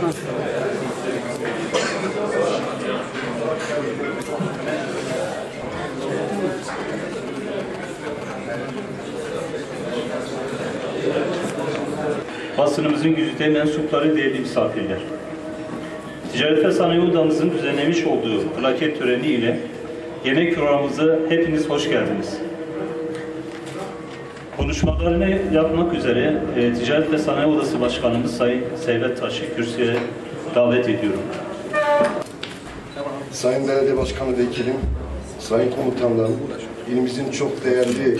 Basınımızın güzide mensupları, değerli misafirler. Ticaret ve Sanayi Odamızın düzenlemiş olduğu plaket töreni ile yemek programımıza hepiniz hoş geldiniz. Konuşmalarını yapmak üzere Ticaret ve Sanayi Odası Başkanımız Sayın Seyvet Taş'ı kürsüye davet ediyorum. Sayın Belediye Başkanı Vekilim, Sayın Komutanlarım, ilimizin çok değerli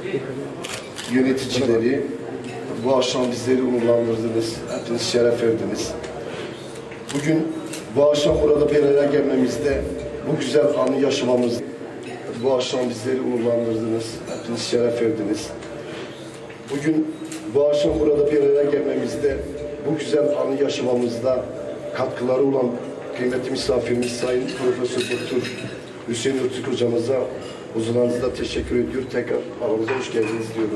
yöneticileri, bu akşam bizleri onurlandırdınız, hepiniz şeref verdiniz. Bugün bu akşam burada bir araya gelmemizde, bu güzel anı yaşamamız, bu akşam bizleri onurlandırdınız, hepiniz şeref verdiniz. Bugün bu akşam burada bir araya gelmemizde, bu güzel anı yaşamamızda katkıları olan kıymetli misafirimiz Sayın Profesör Doktor Hüseyin Öztürk hocamıza huzurlarınızda teşekkür ediyor. Tekrar aramıza hoş geldiniz diyorum.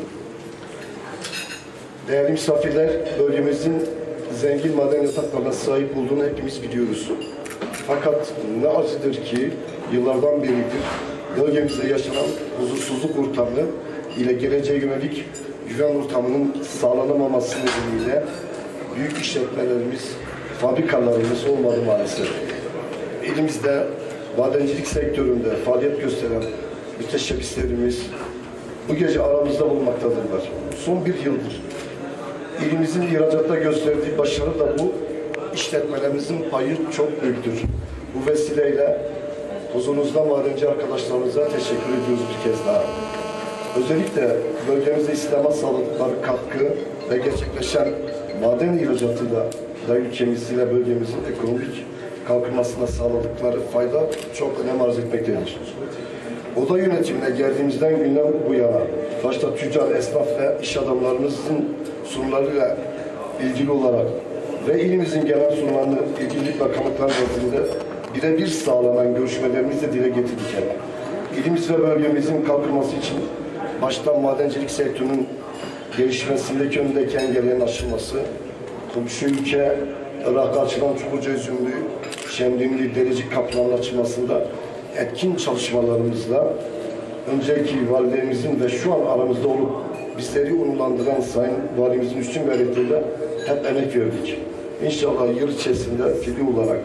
Değerli misafirler, bölgemizin zengin maden yataklarına sahip olduğunu hepimiz biliyoruz. Fakat ne acıdır ki yıllardan beridir bölgemizde yaşanan huzursuzluk ortamı ile geleceğe yönelik güven ortamının sağlanamaması nedeniyle büyük işletmelerimiz, fabrikalarımız olmadı maalesef. Elimizde madencilik sektöründe faaliyet gösteren müteşebbislerimiz bu gece aramızda bulunmaktadırlar. Son bir yıldır ilimizin ihracatta gösterdiği başarı da bu işletmelerimizin payı çok büyüktür. Bu vesileyle huzurunuzda madenci arkadaşlarımıza teşekkür ediyoruz bir kez daha. Özellikle bölgemizde İslam'a sağladıkları katkı ve gerçekleşen maden ihracatıyla da ülkemizin ve bölgemizin ekonomik kalkınmasına sağladıkları fayda çok önem arz etmektedir. Oda yönetimine geldiğimizden günden bu yana başta tüccar, esnaf ve iş adamlarımızın sunumlarıyla ilgili olarak ve ilimizin genel sunumlarını ilgili bakanlıklar nezdinde birebir sağlanan görüşmelerimizle dile getirdik. İlimiz ve bölgemizin kalkınması için başta madencilik sektörünün gelişmesindeki önündeki engellerin aşılması, komşu ülke Irak'a açılan Çukurca Üzümlü, Şemdinli, Derecik kapılarının açılmasında etkin çalışmalarımızla önceki valilerimizin ve şu an aramızda olup bizleri onurlandıran Sayın Valimizin üstün gayretiyle hep emek verdik. İnşallah yıl içerisinde fiili olarak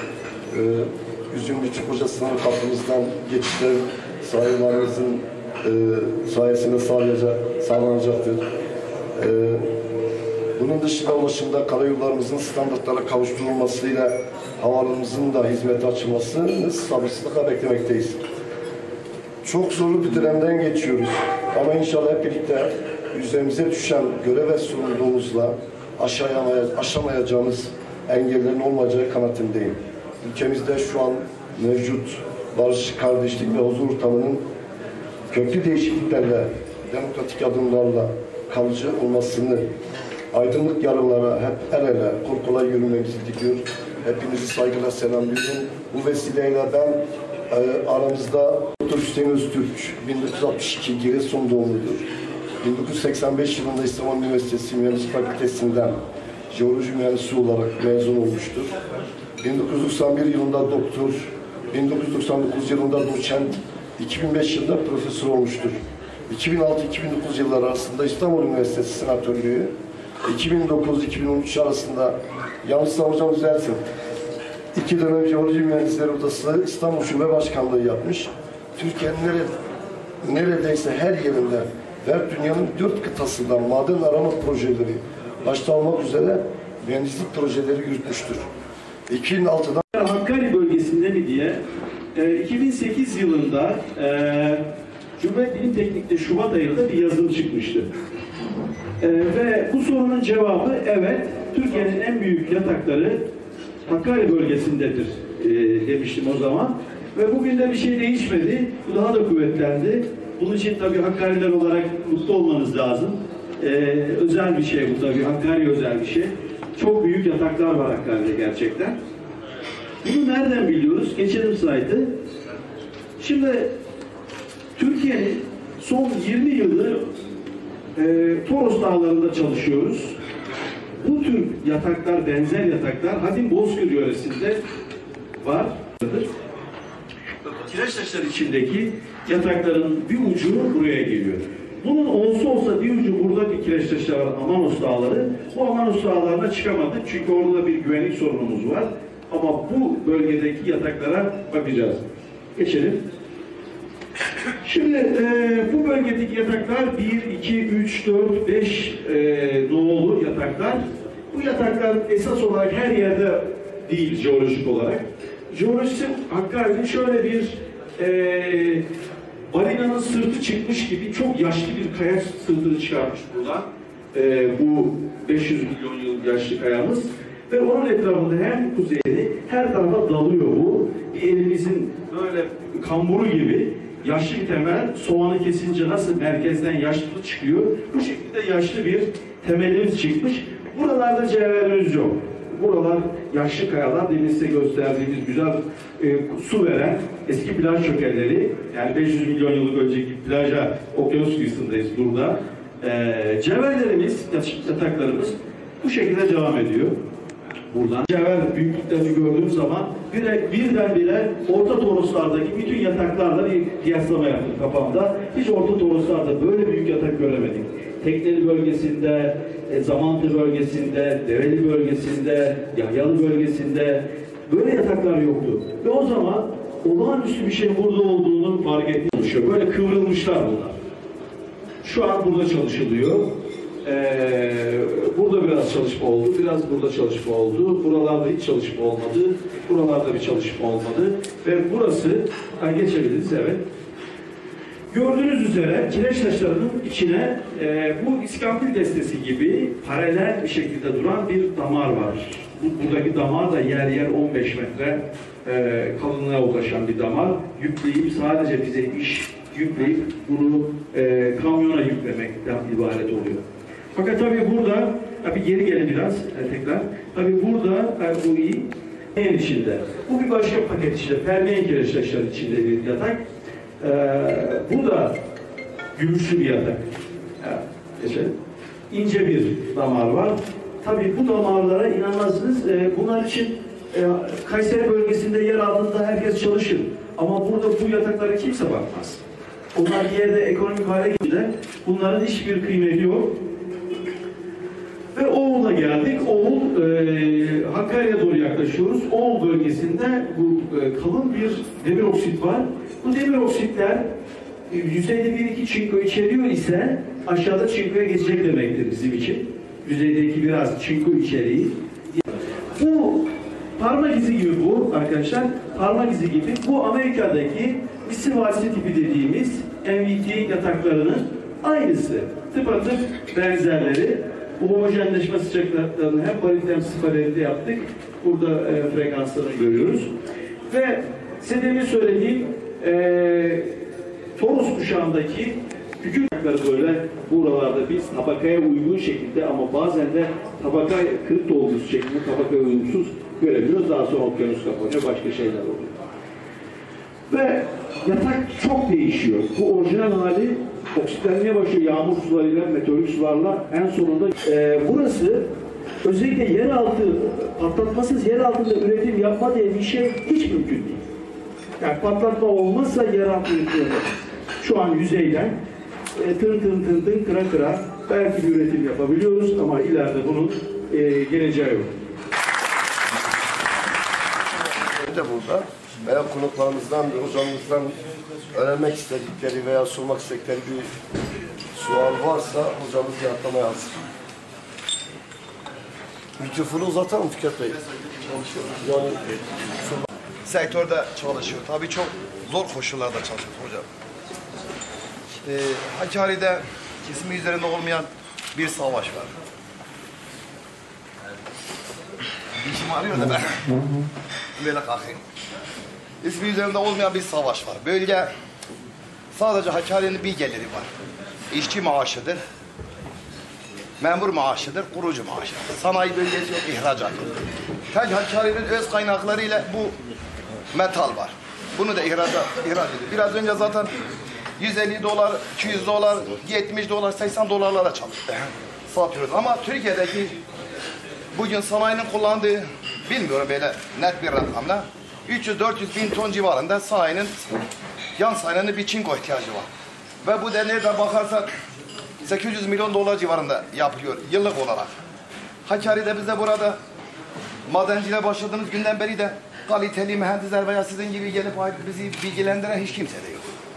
Üzümlü Çukurca sınır kapımızdan geçişler Sayın Valimizin sayesinde sağlanacaktır. Bunun dışında ulaşımda karayollarımızın standartlara kavuşturulmasıyla havalarımızın da hizmete açılmasını sabırsızlıkla beklemekteyiz. Çok zorlu bir dönemden geçiyoruz. Ama inşallah hep birlikte üzerimize düşen görev ve sorumluluğumuzla aşamayacağımız engellerin olmayacağı kanaatindeyim. Ülkemizde şu an mevcut barış, kardeşlik ve huzur ortamının köklü değişikliklerle, demokratik adımlarla kalıcı olmasını, aydınlık yarınlara hep el ele, kol kola yürümemizi diliyor. Hepinizi saygıyla selamlıyorum. Bu vesileyle ben aramızda Dr. Hüseyin Öztürk, 1962 Giresun doğumludur. 1985 yılında İstanbul Üniversitesi Mühendislik Fakültesinden jeoloji mühendisi olarak mezun olmuştur. 1991 yılında doktor, 1999 yılında doçent, 2005 yılında profesör olmuştur. 2006-2009 yılları arasında İstanbul Üniversitesi Senatörlüğü, 2009-2013 arasında, yanlışsam hocam düzeltin, 2 dönem Jeoloji Mühendisleri Odası İstanbul Şube Başkanlığı yapmış. Türkiye'nin neredeyse her yerinde ve dünyanın 4 kıtasından maden arama projeleri başta olmak üzere mühendislik projeleri yürütmüştür. 2006'da Hakkari bölgesinde mi diye 2008 yılında Cumhuriyet Bilim Teknik'te Şubat ayında bir yazım çıkmıştı. Ve bu sorunun cevabı evet, Türkiye'nin en büyük yatakları Hakkari bölgesindedir demiştim o zaman. Ve bugün de bir şey değişmedi. Bu daha da kuvvetlendi. Bunun için tabii Hakkariler olarak mutlu olmanız lazım. Özel bir şey bu tabii. Hakkari özel bir şey. Çok büyük yataklar var Hakkari'de gerçekten. Bunu nereden biliyoruz? Geçelim slaytı. Şimdi Türkiye'nin son 20 yıldır Toros Dağları'nda çalışıyoruz. Bu tür yataklar, benzer yataklar Hadim Bozkır yöresinde vardır. Kireçtaşlar içindeki yatakların bir ucu buraya geliyor. Bunun olsa bir ucu buradaki Kireçtaşlar Amanos Dağları. Bu Amanos Dağları'na çıkamadık çünkü orada bir güvenlik sorunumuz var. Ama bu bölgedeki yataklara bakacağız. Geçelim. Şimdi bu bölgedeki yataklar 1, 2, 3, 4, 5 nolu yataklar. Bu yataklar esas olarak her yerde değil jeolojik olarak. Jeolojisi Hakkari'nin şöyle bir balinanın sırtı çıkmış gibi çok yaşlı bir kaya sırtını çıkarmış buradan. Bu 500 milyon yıl yaşlı kayamız. Ve onun etrafında hem kuzeyde her tarafa dalıyor bu. Bir elimizin böyle kamburu gibi yaşlı bir temel, soğanı kesince nasıl merkezden yaşlı çıkıyor, bu şekilde yaşlı bir temelimiz çıkmış. Buralarda cevherimiz yok. Buralar yaşlı kayalar, demin size gösterdiğimiz güzel su veren eski plaj çökelleri, yani 500 milyon yıllık önceki plaja, okyanus kıyısındayız burada. Cevherlerimiz, yataklarımız bu şekilde devam ediyor. Buradan cevher büyüklüklerini gördüğüm zaman birdenbire Orta Toroslardaki bütün yataklarla bir kıyaslama yaptım kafamda. Hiç Orta Toroslarda böyle büyük yatak göremedik. Tekneli bölgesinde, Zamantı bölgesinde, Develi bölgesinde, Yahyalı bölgesinde böyle yataklar yoktu. Ve o zaman olağanüstü bir şey burada olduğunu fark etmiş. Böyle kıvrılmışlar bunlar. Şu an burada çalışılıyor. Burada biraz çalışma oldu, biraz burada çalışma oldu. Buralarda hiç çalışma olmadı. Buralarda bir çalışma olmadı. Ve burası, geçebiliriz, evet. Gördüğünüz üzere kireç taşlarının içine bu iskambil destesi gibi paralel bir şekilde duran bir damar var. Buradaki damar da yer yer 15 metre kalınlığa ulaşan bir damar. Yükleyip sadece bize iş yükleyip bunu kamyona yüklemekten ibaret oluyor. Fakat tabii burada, bir geri gelin biraz tekrar. Tabii burada bu iyi içinde. Bu bir başka paket içinde. Permiyen kireç taşları içinde bir yatak. Bu da gümüşlü bir yatak. Geçelim. İnce bir damar var. Tabii bu damarlara inanmazsınız. Bunlar için Kayseri bölgesinde yer altında herkes çalışır. Ama burada bu yataklara kimse bakmaz. Onlar bir yerde ekonomik hale geldiğinde bunların hiçbir kıymeti yok. Ve Oğul'a geldik. Oğul, Hakkari'ye doğru yaklaşıyoruz. Oğul bölgesinde bu kalın bir demir oksit var. Bu demir oksitler yüzeyde 1-2 çinko içeriyor ise aşağıda çinkoya geçecek demektir bizim için. Yüzeydeki biraz çinko içeriği. Bu parmak izi gibi bu arkadaşlar. Parmak izi gibi. Bu Amerika'daki misir vadisi tipi dediğimiz MVT yataklarının aynısı. Tıpatıp benzerleri. Bu homojenleşme sıcaklıklarını hem parit hem sıfır yaptık. Burada frekanslarını görüyoruz. Ve size demin söylediğim Toros kuşağındaki küçük yatakları böyle buralarda biz tabakaya uygun şekilde ama bazen de tabaka kırık dolgusu şeklinde tabakaya uyumsuz görebiliyoruz. Daha sonra okyanus kapanıyor, başka şeyler oluyor. Ve yatak çok değişiyor. Bu orijinal hali oksitlenmeye başlıyor yağmur sularıyla, meteorik sularla. En sonunda burası özellikle yeraltı, patlatmasız yer altında üretim yapma diye bir şey hiç mümkün değil. Yani patlatma olmazsa yeraltı üretim. Şu an yüzeyden tın kıra kıra belki bir üretim yapabiliyoruz ama ileride bunun geleceği yok. De burada veya konuklarımızdan, hocamızdan öğrenmek istedikleri veya sormak istedikleri bir sual varsa hocamız yanıtlamaya hazır. Mikrofonu uzatalım Fikret Bey. Yani sektörde çalışıyor. Tabii çok zor koşullarda çalışıyor hocam. Hakkari'de ismi üzerinde olmayan bir savaş var. Dişim ağrıyor da ben. Böyle kalkayım. İsmi üzerinde olmayan bir savaş var. Bölge sadece Hakkari'nin bir geliri var. İşçi maaşıdır, memur maaşıdır, kurucu maaşıdır. Sanayi bölgesi yok, ihracat yok. Tek Hakkari'nin öz kaynaklarıyla bu metal var. Bunu da ihraç ediyor. Biraz önce zaten 150 dolar, 200 dolar, 70 dolar, 80 dolarlara satıyoruz. Ama Türkiye'deki bugün sanayinin kullandığı, bilmiyorum böyle net bir rakamla, 300-400 bin ton civarında sanayinin, yan sanayinin bir çinko ihtiyacı var. Ve bu da nereden bakarsan 800 milyon dolar civarında yapılıyor yıllık olarak. Hakkari'de biz de burada madenciliğe başladığımız günden beri de kaliteli mühendisler veya sizin gibi gelip bizi bilgilendiren hiç kimse de yok.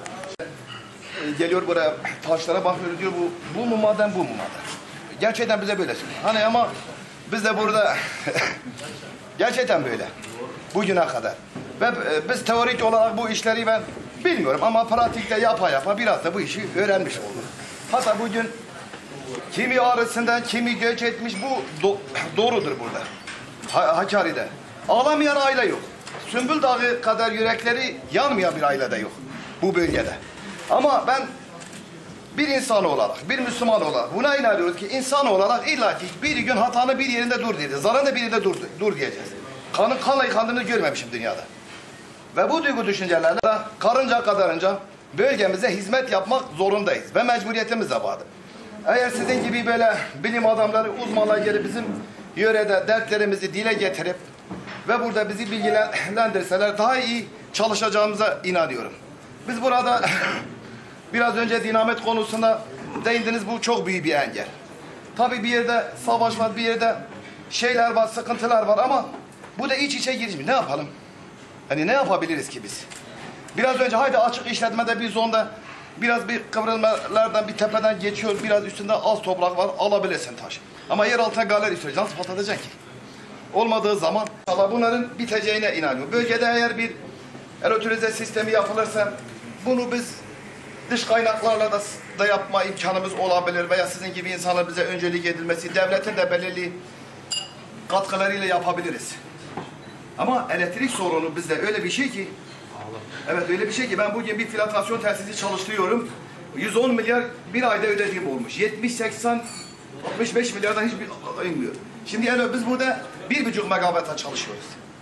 Geliyor buraya taşlara bakıyoruz diyor bu mu maden bu mu maden. Gerçekten bize böyle söylüyor. Hani ama biz de burada gerçekten böyle. Bugüne kadar. Ve biz teorik olarak bu işleri ben bilmiyorum ama pratikte yapa biraz da bu işi öğrenmiş oldum. Hatta bugün kimi ağrısından kimi göç etmiş bu doğrudur burada. Hakkari'de. Ağlamayan aile yok. Sümbül Dağı kadar yürekleri yanmayan bir aile de yok. Bu bölgede. Ama ben bir insan olarak, bir Müslüman olarak buna inanıyoruz ki insan olarak illaki bir gün hatanı bir yerinde dur diyeceğiz. Zararını bir yerinde dur diyeceğiz. Kanla yıkandığını görmemişim dünyada. Ve bu duygu düşüncelerle karınca kadarınca bölgemize hizmet yapmak zorundayız. Ve mecburiyetimiz de vardır. Eğer sizin gibi böyle bilim adamları, uzmanlar gelip bizim yörede dertlerimizi dile getirip ve burada bizi bilgilendirseler daha iyi çalışacağımıza inanıyorum. Biz burada biraz önce dinamit konusunda değindiniz, bu çok büyük bir engel. Tabii bir yerde savaş var, bir yerde şeyler var, sıkıntılar var ama bu da iç içe girişmiyor. Ne yapalım? Hani ne yapabiliriz ki biz? Biraz önce haydi açık işletmede bir zonda biraz bir kıvrılmalardan bir tepeden geçiyor, biraz üstünde az toprak var, alabilirsin taş. Ama yer altına galeri istiyor. Nasıl patlatacaksın ki? Olmadığı zaman bunların biteceğine inanıyor. Bölgede eğer bir aerotürize sistemi yapılırsa bunu biz dış kaynaklarla da yapma imkanımız olabilir veya sizin gibi insanlar bize öncelik edilmesi, devletin de belirli katkılarıyla yapabiliriz. Ama elektrik sorunu bizde öyle bir şey ki, evet öyle bir şey ki ben bugün bir filtrasyon tesisi çalıştırıyorum. 110 milyar bir ayda ödediğim olmuş. 70, 80, 65 milyardan hiçbir inmiyor. Şimdi yani biz burada 1,5 megawatt'a çalışıyoruz.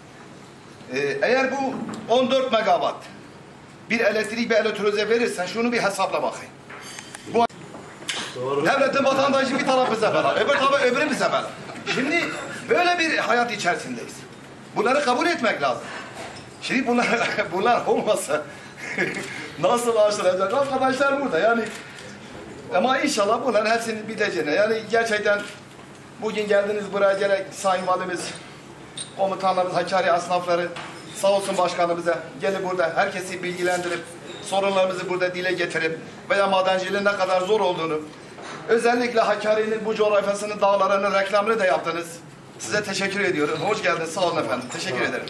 Eğer bu 14 megawatt bir elektrik bir elektrize verirsen şunu bir hesapla bakayım. Bu devletin vatandaşı bir tarafı bize bela, öbür tarafı öbürü bize bela. Şimdi böyle bir hayat içerisindeyiz. Bunları kabul etmek lazım. Şimdi bunlar olmasa nasıl aşılacak? Arkadaşlar burada yani. Ama inşallah bunların hepsinin biteceğine. Yani gerçekten bugün geldiniz buraya gerek Sayın Valimiz, komutanlarımız, Hakkari esnafları, sağ olsun başkanımıza gelip burada herkesi bilgilendirip sorunlarımızı burada dile getirip veya madenciliğin ne kadar zor olduğunu, özellikle Hakkari'nin bu coğrafyasının dağlarının reklamını da yaptınız. Size teşekkür ediyorum. Hoş geldiniz. Sağ olun efendim. Teşekkür ederim.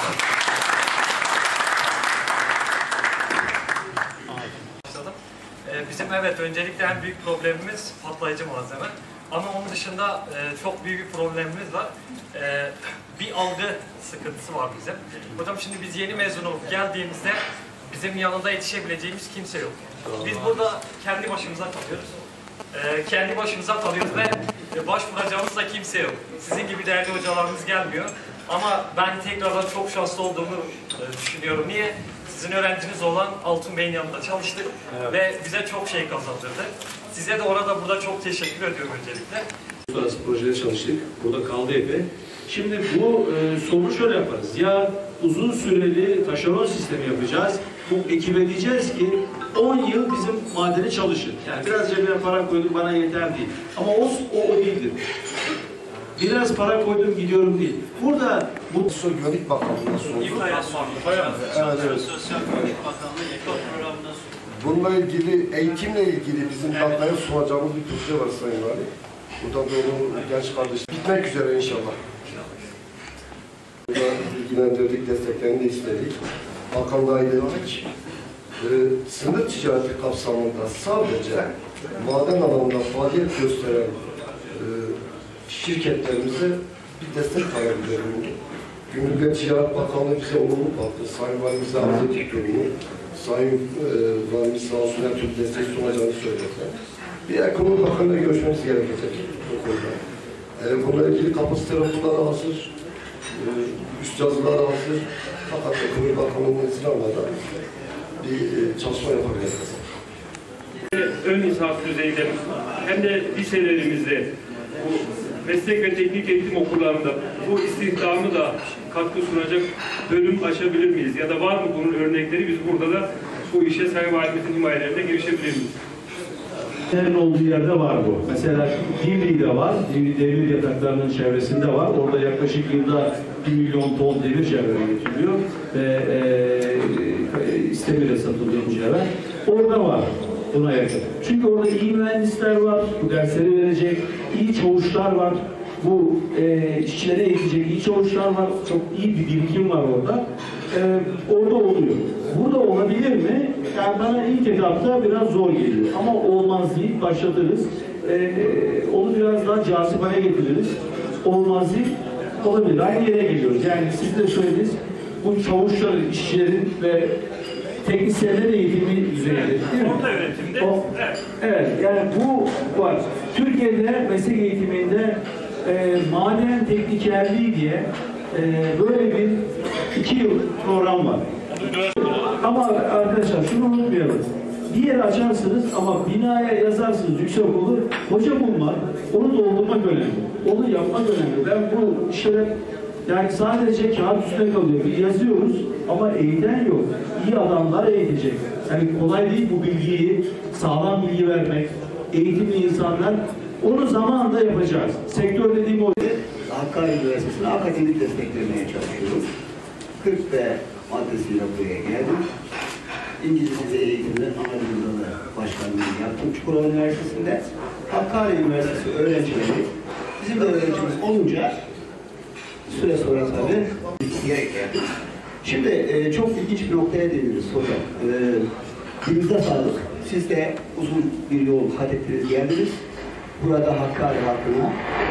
Bizim evet öncelikle en büyük problemimiz patlayıcı malzeme. Ama onun dışında çok büyük bir problemimiz var. Bir algı sıkıntısı var bizim. Hocam şimdi biz yeni mezun olup geldiğimizde bizim yanında yetişebileceğimiz kimse yok. Biz burada kendi başımıza kalıyoruz. Kendi başımıza kalıyoruz ve başvuracağımız da kimse yok. Sizin gibi değerli hocalarımız gelmiyor. Ama ben tekrardan çok şanslı olduğumu düşünüyorum. Niye? Sizin öğrenciniz olan Altun Bey'in yanında çalıştık ve bize çok şey kazandırdı. Size de burada çok teşekkür ediyorum öncelikle. Uluslararası projede çalıştık. Burada kaldı epey. Şimdi bu soru şöyle yaparız. Ya uzun süreli taşeron sistemi yapacağız. Bu ekibe diyeceğiz ki 10 yıl bizim madeni çalışır. Yani biraz cebine para koydum bana yeter değil. Ama o değildir. Biraz para koydum gidiyorum değil. Burada bu Güvenlik Bakanlığı'na sorduk. Evet. Sosyal Güvenlik Bakanlığı ekol programına sundu. Bununla ilgili, eğitimle ilgili bizim tahtaya sunacağımız bir proje var Sayın Vali. Buradan doğru genç kardeşim. Bitmek üzere inşallah. Buradan ilgilendirdik, desteklerini de istedik. Bakanlığa ilettik. Sınır ticareti kapsamında sadece maden alanında faaliyet gösteren şirketlerimize bir destek talebinde bulundu. Gümrük ve Ticaret Bakanlığı bize olumlu baktı. Sayın Valimize arz ettik durumu. Sayın Valimiz sağ olsun her türlü destek sunacağını söylediler. Bir ekonomi bakanıyla görüşmemiz gerekecek bu konuda. Bununla ilgili kapasite raporları hazır, üst yazılar hazır. Fakat ekonomi bakanlığının izin almadan bir çalışma yapabiliriz. Ön lisans düzeyde hem de liselerimizde bu meslek ve teknik eğitim okullarında bu istihdamı da katkı sunacak bölüm açabilir miyiz? Ya da var mı bunun örnekleri? Biz burada da bu işe Sayın Valimizin himayelerine girişebilir miyiz? Olduğu yerde var bu. Mesela Divri'de var. Divri demir yataklarının çevresinde var. Orada yaklaşık yılda 1 milyon ton demir cevheri getiriliyor ve İstemir'e satılıyor bu cevher. Orada var buna yakın. Çünkü orada iyi mühendisler var, bu dersleri verecek, iyi çavuşlar var, bu işçilere eğitecek iyi çavuşlar var, çok iyi bir birikim var orada. Orada oluyor. Burada olabilir mi? Yani bana ilk etapta biraz zor geliyor. Ama olmaz değil, başlatırız. Onu biraz daha cazip hale getiririz. Olmaz değil, olabilir. Aynı yere geliyoruz. Yani siz de söylediniz, bu çavuşların, işçilerin ve teknisyenlerin eğitimi düzeyinde. Değil mi? Orta öğretimde. Evet. Evet, yani bu var. Türkiye'de meslek eğitiminde maden teknikerliği diye böyle bir 2 yıl program var. Ama arkadaşlar şunu unutmayalım. Bir yere açarsınız ama binaya yazarsınız yüksekokulu, hoca bulmak, onu doldurmak önemli. Onu yapmak önemli. Ben bu işlere yani sadece kağıt üstüne kalıyor. Bir yazıyoruz ama eğiten yok. İyi adamlar eğitecek. Yani kolay değil bu bilgiyi, sağlam bilgi vermek, eğitimli insanlar. Onu zamanında yapacağız. Sektör dediğim o. Hakkari Üniversitesi'ne akademik desteklemeye çalışıyoruz. 40 B maddesiyle buraya geldim. İngilizce eğitimden ana dalı başkanlığını yaptım Çukurova Üniversitesi'nde. Hakkari Üniversitesi öğrencileri bizim de öğrencimiz olunca süre sonra tabii diyerek geldim. Şimdi çok ilginç bir noktaya değiniyoruz hocam. Dilinize sağlık. Siz de uzun bir yol kat ettiniz, geldiniz. Burada Hakkari halkına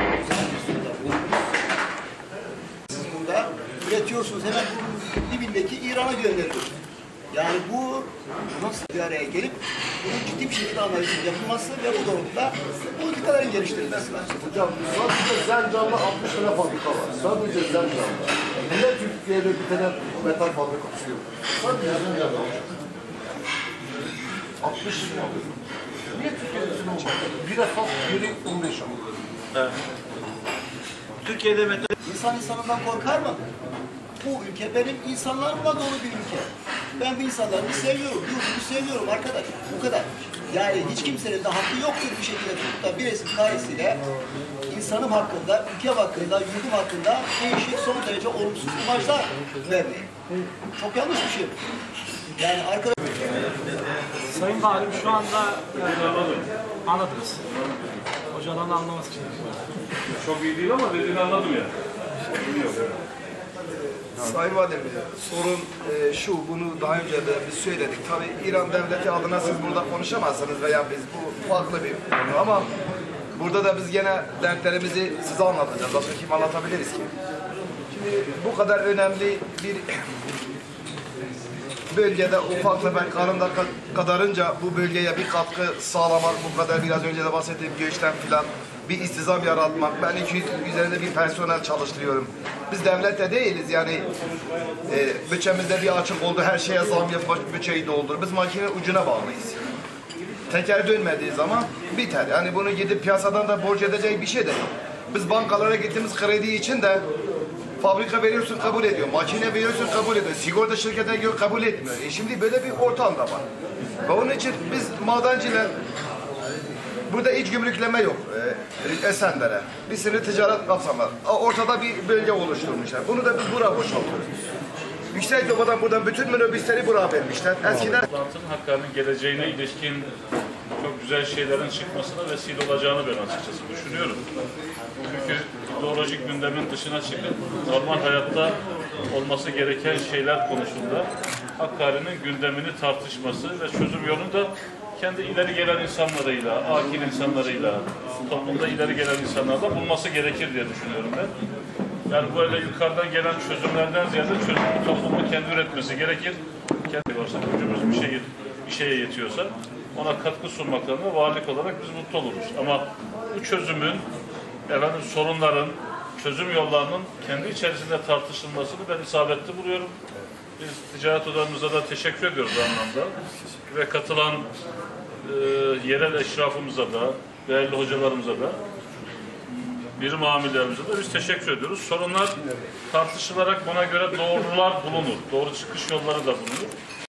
siz burada üretiyorsunuz, hemen dibindeki İran'a gönderiyorsunuz. Yani bu nasıl bir araya gelip bunun ciddi bir şekilde analizin yapılması ve bu doğrultuda politikaların geliştirilmesi lazım. Hocam sadece Zencan'da 60 tane fabrika var. Sadece Zencan'da. Niye Türkiye'de bir tane metal fabrikası yok? Sadece Zencan'da var. 60 fabrika. Niye Türkiye'de bir defa biri 15 yıl? Evet. Türkiye'de metal... İnsan insanından korkar mı? Bu ülke benim insanlarımla dolu bir ülke. Ben bu insanlarımı seviyorum, yurdumu seviyorum arkadaş. Bu kadar. Yani hiç kimsenin de hakkı yoktur bir şekilde tutup da bir resim karesiyle insanım hakkında, ülkem hakkında, yurdum hakkında değişik son derece olumsuz imajlar vermeyi. Çok yanlış bir şey. Yani arkadaş... Sayın Valim şu anda anladınız. Hocaların anlaması için. Çok iyi değil ama dediğini anladım ya. Sayın Valim, sorun şu, bunu daha önce de biz söyledik. Tabii İran devleti adına siz burada konuşamazsınız veya biz, bu farklı bir konu ama burada da biz gene dertlerimizi size anlatacağız. Başka kim anlatabiliriz ki? Şimdi bu kadar önemli bir bölgede ufak tefek karında kadarınca bu bölgeye bir katkı sağlamak, bu kadar biraz önce de bahsettiğim göçten filan bir istihdam yaratmak. Ben 200 üzerinde bir personel çalıştırıyorum. Biz devlette değiliz yani bütçemizde bir açık oldu, her şeye zam yapmak, bütçeyi doldur. Biz makine ucuna bağlıyız. Teker dönmediği zaman biter. Yani bunu gidip piyasadan da borç edecek bir şey de yok. Biz bankalara gittiğimiz kredi için de fabrika veriyorsun kabul ediyor, makine veriyorsun kabul ediyor, sigorta şirketine göre kabul etmiyor. Şimdi böyle bir ortam da var. Ve onun için biz madenciler, burada iç gümrükleme yok Esenler'e. Bir sınır ticaret kapsamlar. Ortada bir bölge oluşturmuşlar. Bunu da biz buraya boşaltıyoruz. Yüksekova'dan buradan bütün minibüsleri buraya vermişler. Eskiden... Toplantının Hakkari'nin geleceğine ilişkin çok güzel şeylerin çıkmasına vesile olacağını ben açıkçası düşünüyorum. Çünkü ideolojik gündemin dışına çıkıp normal hayatta olması gereken şeyler konusunda Hakkari'nin gündemini tartışması ve çözüm yolunu da kendi ileri gelen insanlarıyla, akil insanlarıyla, toplumda ileri gelen insanlarla bulması gerekir diye düşünüyorum ben. Yani böyle yukarıdan gelen çözümlerden ziyade çözümü toplumun kendi üretmesi gerekir. Kendi varsa gücümüz bir şeye yetiyorsa ona katkı sunmaklarına valilik olarak biz mutlu oluruz. Ama bu çözümün, sorunların, çözüm yollarının kendi içerisinde tartışılmasını ben isabetli buluyorum. Biz ticaret odalarımıza da teşekkür ediyoruz bu anlamda. Ve katılan yerel eşrafımıza da, değerli hocalarımıza da birim amirlerimize de biz teşekkür ediyoruz. Sorunlar tartışılarak buna göre doğrular bulunur. Doğru çıkış yolları da bulunur.